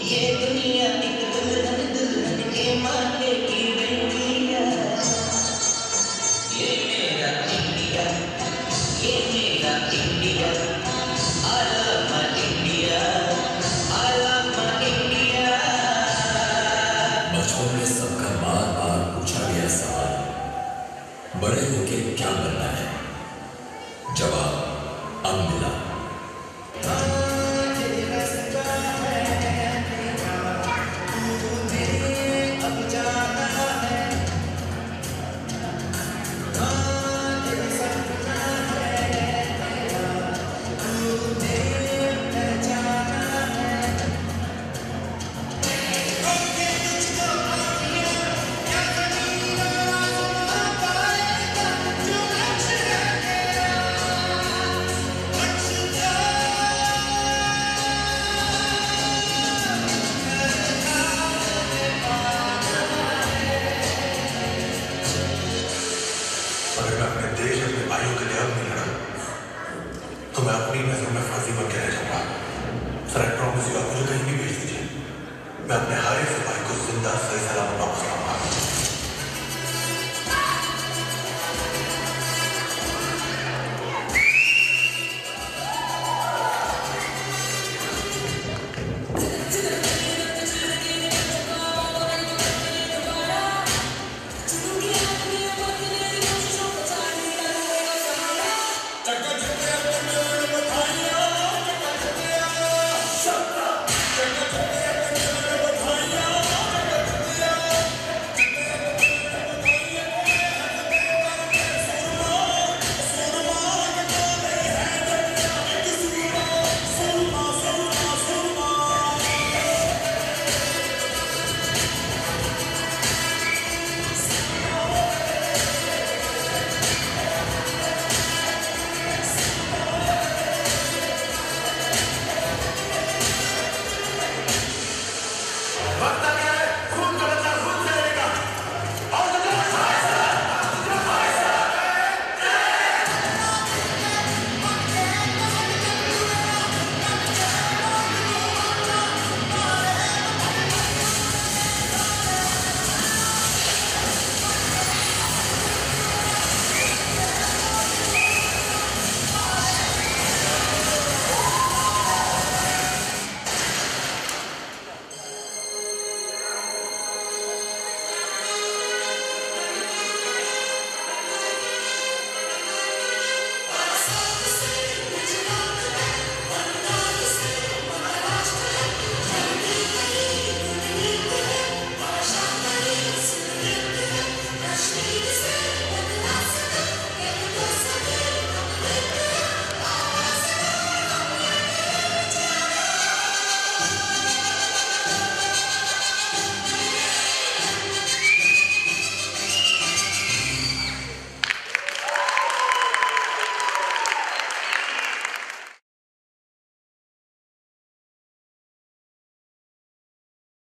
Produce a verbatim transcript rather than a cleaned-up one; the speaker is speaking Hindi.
ये दुनिया एक दुल्हन दुल्हन के माथे की बेटिया। ये मेरा इंडिया, ये मेरा India, I love my India, I love my India। बचपन में सबका बार बार पूछा गया सवाल, बड़े होके क्या बनना है? जवाब अब मिला। अगर मैं अपने देश अपने भाइयों के लिए अब नहीं लड़ा तो मैं अपनी नजरों में फांसी बन के रह जाऊंगा। सर आई प्रॉमिस यू, आप मुझे कहीं भी भेज दीजिए, मैं अपने हर एक सिपाही को जिंदा सही सलामत वापस